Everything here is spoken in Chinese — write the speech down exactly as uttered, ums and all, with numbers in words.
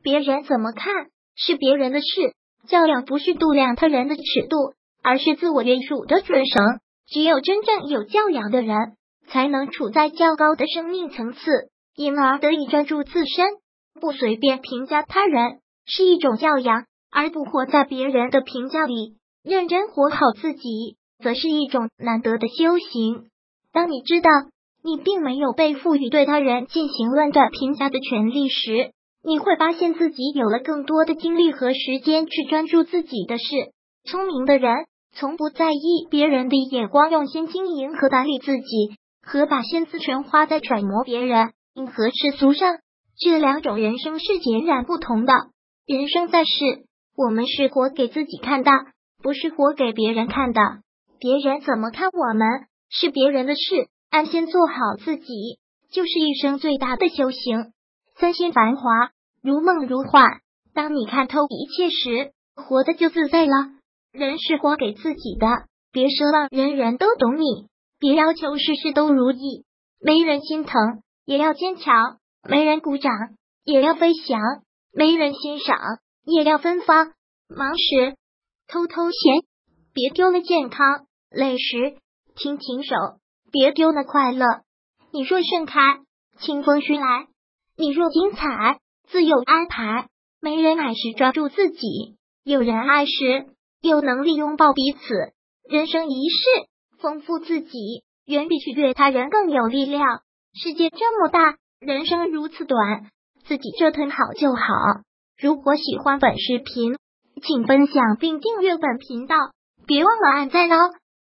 别人怎么看是别人的事，教养不是度量他人的尺度，而是自我约束的准绳。只有真正有教养的人，才能处在较高的生命层次，因而得以专注自身，不随便评价他人，是一种教养，而不活在别人的评价里。认真活好自己，则是一种难得的修行。当你知道你并没有被赋予对他人进行论断评价的权利时，你会发现自己有了更多的精力和时间去专注自己的事。聪明的人从不在意别人的眼光，用心经营和打理自己，和把心思全花在揣摩别人、迎合世俗上，这两种人生是截然不同的。人生在世，我们是活给自己看的，不是活给别人看的。别人怎么看我们，是别人的事，安心做好自己，就是一生最大的修行。三心繁华，如梦如幻，当你看透一切时，活得就自在了。人是活给自己的，别奢望人人都懂你，别要求事事都如意。没人心疼，也要坚强；没人鼓掌，也要飞翔；没人欣赏，也要芬芳。忙时偷偷闲，别丢了健康；累时停停手，别丢了快乐。你若盛开，清风徐来；你若精彩，自有安排。没人爱时抓住自己，有人爱时有能力拥抱彼此。人生一世，丰富自己远比取悦他人更有力量。世界这么大，人生如此短，自己折腾好就好。如果喜欢本视频，请分享并订阅本频道，别忘了按赞哦。